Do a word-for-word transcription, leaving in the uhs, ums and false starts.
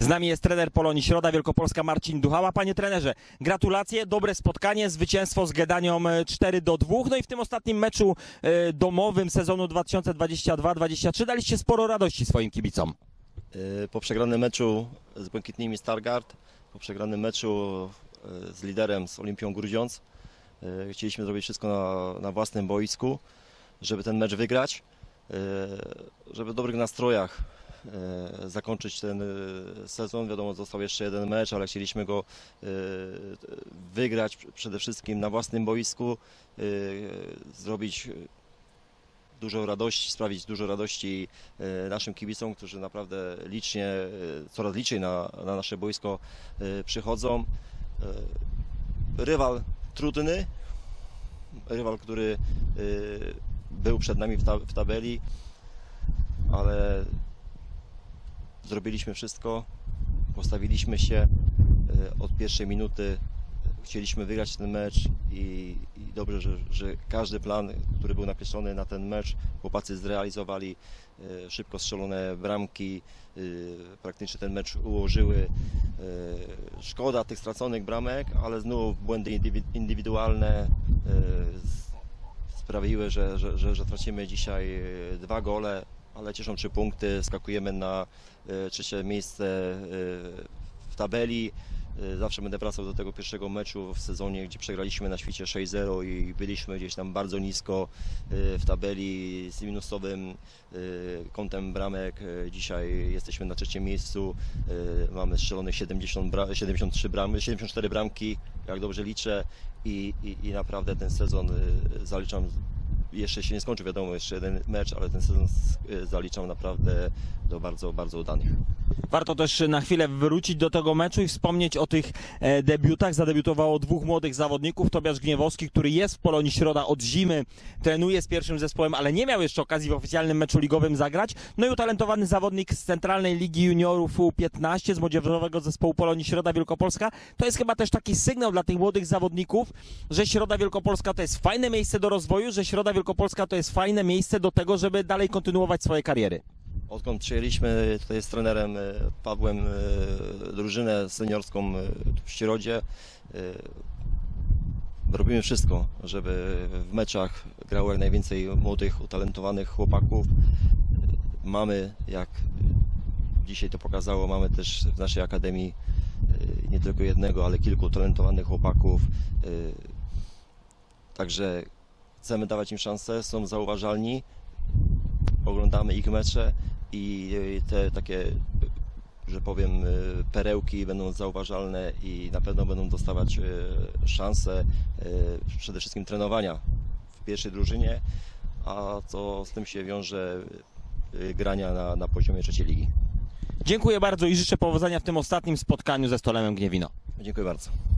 Z nami jest trener Polonii Środa Wielkopolska Marcin Duchała. Panie trenerze, gratulacje, dobre spotkanie, zwycięstwo z Gedanią cztery do dwóch. No i w tym ostatnim meczu domowym sezonu dwa tysiące dwudziestego drugiego dwudziestego trzeciego daliście sporo radości swoim kibicom. Po przegranym meczu z Błękitnymi Stargard, po przegranym meczu z liderem, z Olimpią Grudziądz, chcieliśmy zrobić wszystko na, na własnym boisku, żeby ten mecz wygrać, żeby w dobrych nastrojach zakończyć ten sezon. Wiadomo, został jeszcze jeden mecz, ale chcieliśmy go wygrać przede wszystkim na własnym boisku, zrobić dużo radości, sprawić dużo radości naszym kibicom, którzy naprawdę licznie, coraz liczniej na, na nasze boisko przychodzą. Rywal trudny, rywal, który był przed nami w, ta, w tabeli, ale zrobiliśmy wszystko, postawiliśmy się od pierwszej minuty, chcieliśmy wygrać ten mecz i, i dobrze, że, że każdy plan, który był nakreślony na ten mecz, chłopacy zrealizowali, szybko strzelone bramki, praktycznie ten mecz ułożyły. Szkoda tych straconych bramek, ale znów błędy indywidualne sprawiły, że, że, że, że tracimy dzisiaj dwa gole, ale cieszą trzy punkty, skakujemy na trzecie miejsce w tabeli. Zawsze będę wracał do tego pierwszego meczu w sezonie, gdzie przegraliśmy na świcie sześć zero i byliśmy gdzieś tam bardzo nisko w tabeli z minusowym kątem bramek. Dzisiaj jesteśmy na trzecim miejscu, mamy strzelonych siedemdziesiąt, siedemdziesiąt trzy bramy, siedemdziesiąt cztery bramki, jak dobrze liczę, i, i, i naprawdę ten sezon zaliczam. Jeszcze się nie skończył, wiadomo, jeszcze jeden mecz, ale ten sezon zaliczam naprawdę do bardzo, bardzo udanych. Warto też na chwilę wrócić do tego meczu i wspomnieć o tych debiutach. Zadebiutowało dwóch młodych zawodników. Tobiasz Gniewowski, który jest w Polonii Środa od zimy, trenuje z pierwszym zespołem, ale nie miał jeszcze okazji w oficjalnym meczu ligowym zagrać. No i utalentowany zawodnik z Centralnej Ligi Juniorów U piętnaście, z młodzieżowego zespołu Polonii Środa Wielkopolska. To jest chyba też taki sygnał dla tych młodych zawodników, że Środa Wielkopolska to jest fajne miejsce do rozwoju, że Środa Wielkopolska to jest fajne miejsce do tego, żeby dalej kontynuować swoje kariery. Odkąd przyjęliśmy tutaj z trenerem Pawłem drużynę seniorską w Środzie, robimy wszystko, żeby w meczach grało jak najwięcej młodych, utalentowanych chłopaków. Mamy, jak dzisiaj to pokazało, mamy też w naszej akademii nie tylko jednego, ale kilku utalentowanych chłopaków. Także chcemy dawać im szansę, są zauważalni, oglądamy ich mecze i te takie, że powiem, perełki będą zauważalne i na pewno będą dostawać szansę przede wszystkim trenowania w pierwszej drużynie, a co z tym się wiąże, grania na, na poziomie trzeciej ligi. Dziękuję bardzo i życzę powodzenia w tym ostatnim spotkaniu ze Stolemem Gniewino. Dziękuję bardzo.